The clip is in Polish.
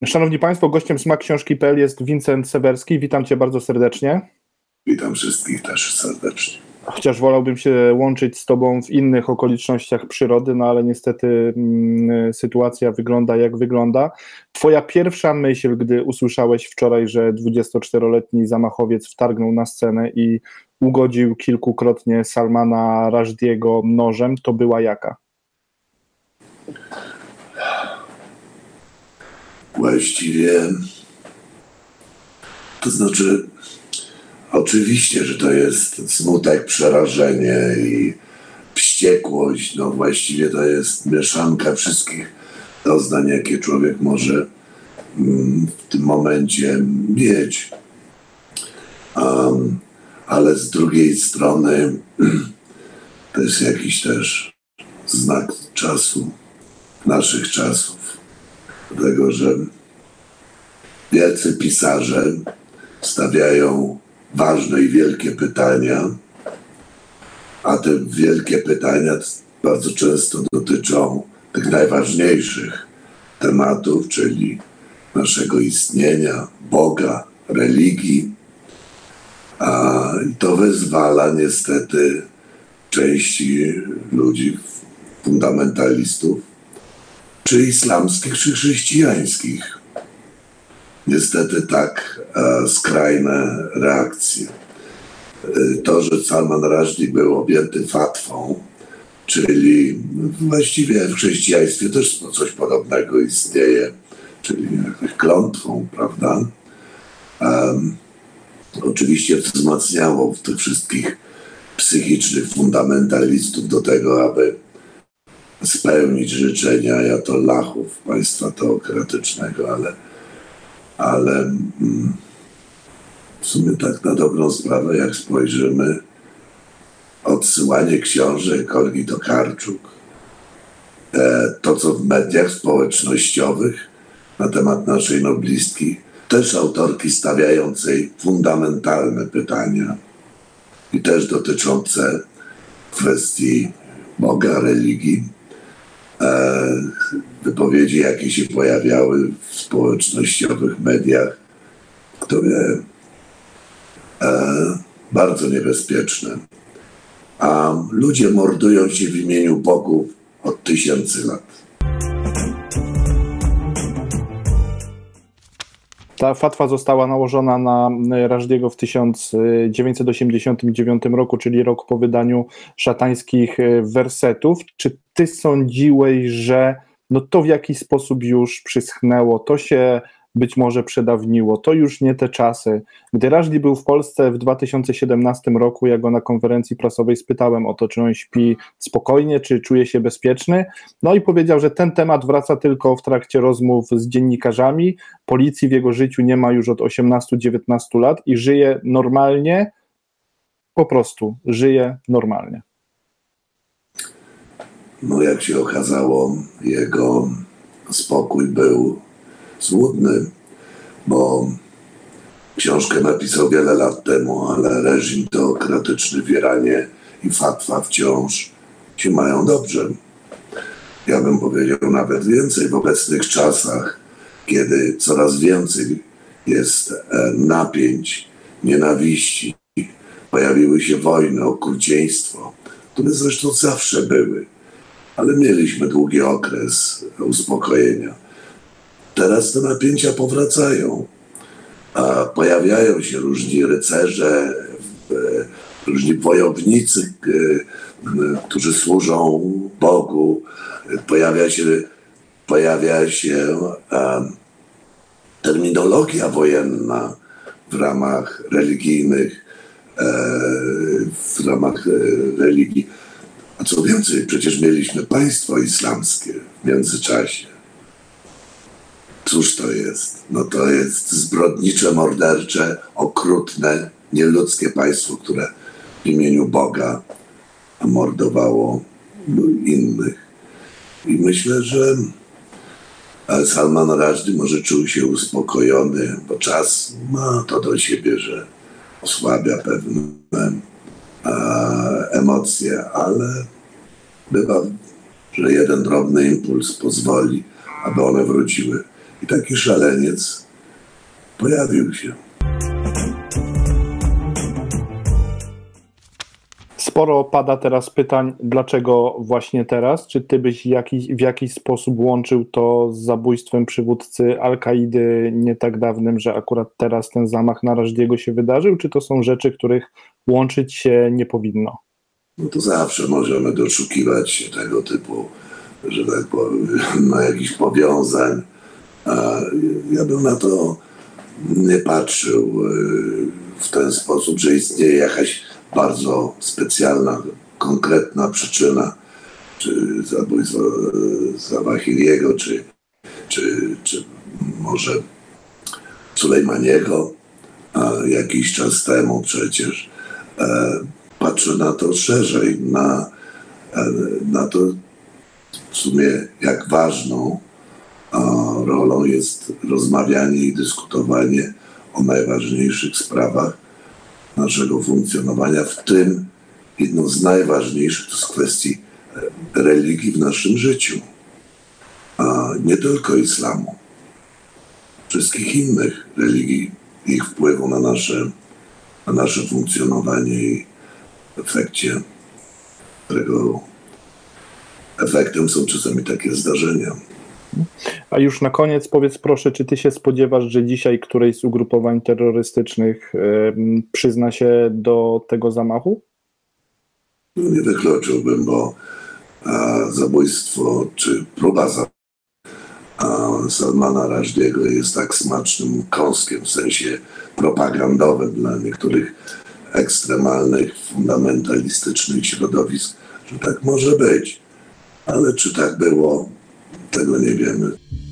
Szanowni Państwo, gościem smakksiążki.pl jest Wincent Sewerski. Witam Cię bardzo serdecznie. Witam wszystkich też serdecznie. Chociaż wolałbym się łączyć z Tobą w innych okolicznościach przyrody, no ale niestety sytuacja wygląda jak wygląda. Twoja pierwsza myśl, gdy usłyszałeś wczoraj, że 24-letni zamachowiec wtargnął na scenę i ugodził kilkukrotnie Salmana Rushdiego nożem, to była jaka? Właściwie, to znaczy, oczywiście, że to jest smutek, przerażenie i wściekłość. No właściwie to jest mieszanka wszystkich doznań, jakie człowiek może w tym momencie mieć. Ale z drugiej strony to jest jakiś też znak czasu, naszych czasów. Dlatego, że wielcy pisarze stawiają ważne i wielkie pytania, a te wielkie pytania bardzo często dotyczą tych najważniejszych tematów, czyli naszego istnienia, Boga, religii. I to wyzwala niestety części ludzi, fundamentalistów, czy islamskich, czy chrześcijańskich. Niestety tak skrajne reakcje. To, że Salman Rushdie był objęty fatwą, czyli właściwie w chrześcijaństwie też coś podobnego istnieje, czyli jakąś klątwą, prawda? Oczywiście wzmacniało w tych wszystkich psychicznych fundamentalistów do tego, aby spełnić życzenia ajatollahów państwa teokratycznego, ale w sumie tak na dobrą sprawę, jak spojrzymy, odsyłanie książek Olgi Tokarczuk, to co w mediach społecznościowych na temat naszej noblistki, też autorki stawiającej fundamentalne pytania i też dotyczące kwestii Boga, religii, wypowiedzi, jakie się pojawiały w społecznościowych mediach, które bardzo niebezpieczne. A ludzie mordują się w imieniu bogów od 1000 lat. Ta fatwa została nałożona na Rushdiego w 1989 roku, czyli rok po wydaniu szatańskich wersetów. Czy ty sądziłeś, że no to w jakiś sposób już przyschnęło, to się być może przedawniło, to już nie te czasy? Gdy Rushdie był w Polsce w 2017 roku, ja go na konferencji prasowej spytałem o to, czy on śpi spokojnie, czy czuje się bezpieczny, no i powiedział, że ten temat wraca tylko w trakcie rozmów z dziennikarzami, policji w jego życiu nie ma już od 18-19 lat i żyje normalnie, po prostu żyje normalnie. No jak się okazało, jego spokój był złudny, bo książkę napisał wiele lat temu, ale reżim teokratyczny w Iranie i fatwa wciąż się mają dobrze. Ja bym powiedział nawet więcej w obecnych czasach, kiedy coraz więcej jest napięć, nienawiści, pojawiły się wojny, okrucieństwo, które zresztą zawsze były, ale mieliśmy długi okres uspokojenia. Teraz te napięcia powracają, a pojawiają się różni rycerze, różni wojownicy, którzy służą Bogu. Pojawia się terminologia wojenna w ramach religijnych, w ramach religii. A co więcej, przecież mieliśmy państwo islamskie w międzyczasie. Cóż to jest? No to jest zbrodnicze, mordercze, okrutne, nieludzkie państwo, które w imieniu Boga mordowało innych. I myślę, że Salman Rushdie może czuł się uspokojony, bo czas ma to do siebie, że osłabia pewne emocje, ale bywa, że jeden drobny impuls pozwoli, aby one wróciły. I taki szaleniec pojawił się. Sporo pada teraz pytań, dlaczego właśnie teraz? Czy ty byś w jakiś sposób łączył to z zabójstwem przywódcy Al-Kaidy nie tak dawnym, że akurat teraz ten zamach na Rushdiego się wydarzył? Czy to są rzeczy, których łączyć się nie powinno? No to zawsze możemy doszukiwać się tego typu, że tak powiem, jakichś powiązań. A ja bym na to nie patrzył w ten sposób, że istnieje jakaś bardzo specjalna, konkretna przyczyna, czy zabójstwo Zawahiriego, czy może Sulejmaniego jakiś czas temu przecież. Patrzę na to szerzej, na to w sumie jak ważną rolą jest rozmawianie i dyskutowanie o najważniejszych sprawach naszego funkcjonowania, w tym jedną z najważniejszych to jest kwestii religii w naszym życiu, a nie tylko islamu, wszystkich innych religii, ich wpływu na nasze funkcjonowanie i w efekcie tego efektem są czasami takie zdarzenia. A już na koniec powiedz proszę, czy ty się spodziewasz, że dzisiaj któreś z ugrupowań terrorystycznych przyzna się do tego zamachu? No nie wykluczyłbym, bo zabójstwo czy próba Salmana Rushdiego jest tak smacznym kąskiem w sensie propagandowym dla niektórych ekstremalnych, fundamentalistycznych środowisk, że tak może być. Ale czy tak było, tego nie wiemy.